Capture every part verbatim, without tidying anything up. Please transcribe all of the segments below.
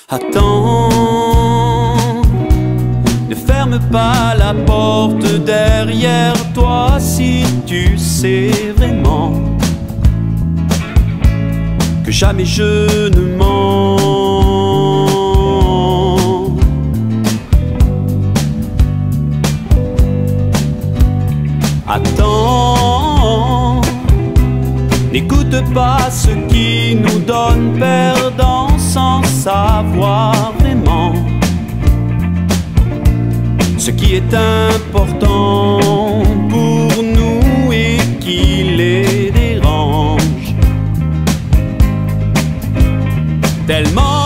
Attends, ne ferme pas la porte derrière toi si tu sais vraiment que jamais je ne mens. Attends, n'écoute pas ce qui nous donne perdant sans savoir vraiment ce qui est important pour nous et qui les dérange tellement.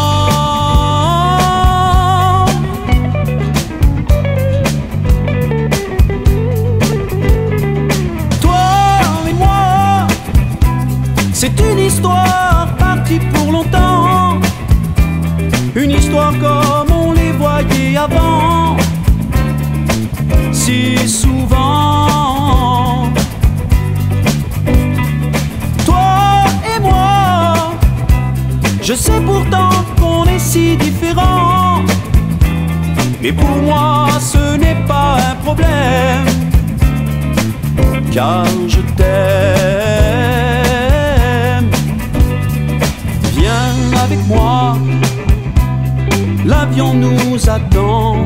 Toi et moi, c'est une histoire partie pour longtemps, une histoire comme on les voyait avant, si souvent. Toi et moi, je sais pourtant qu'on est si différents, mais pour moi ce n'est pas un problème, car je t'aime. Viens avec moi, l'avion nous attend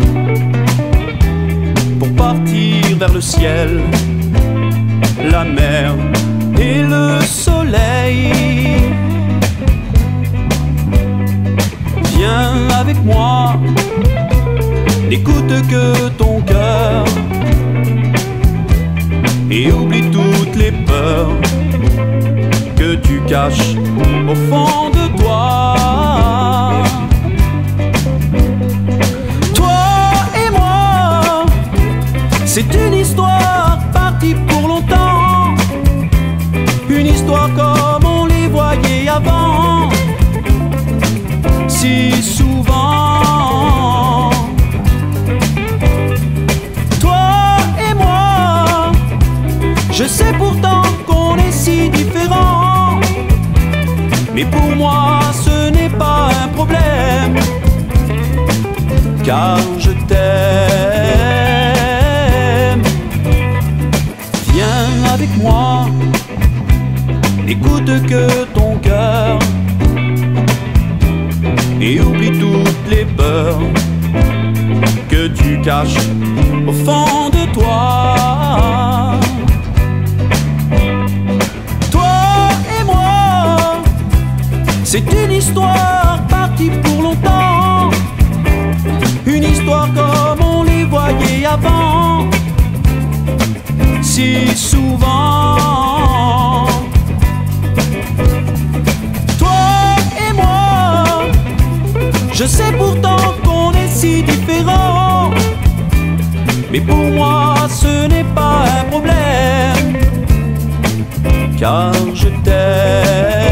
pour partir vers le ciel, la mer et le soleil. Viens avec moi, n'écoute que ton cœur et oublie toutes les peurs que tu caches au fond de toi. C'est une histoire partie pour longtemps, une histoire comme on les voyait avant, si souvent. Toi et moi, je sais pourtant qu'on est si différents, mais pour moi ce n'est pas un problème, car je t'aime. Avec moi, n'écoute que ton cœur et oublie toutes les peurs que tu caches au fond de toi. Toi et moi, c'est une histoire partie pour longtemps, une histoire comme on les voyait avant, si souvent. Toi et moi, je sais pourtant qu'on est si différents, mais pour moi ce n'est pas un problème, car je t'aime.